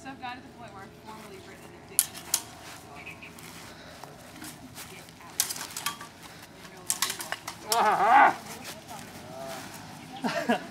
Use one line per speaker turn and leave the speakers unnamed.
So I've gotten to the point where I've formally written an addiction manual. Get out. You're no longer welcome.